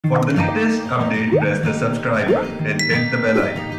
For the latest update, press the subscribe button and hit the bell icon.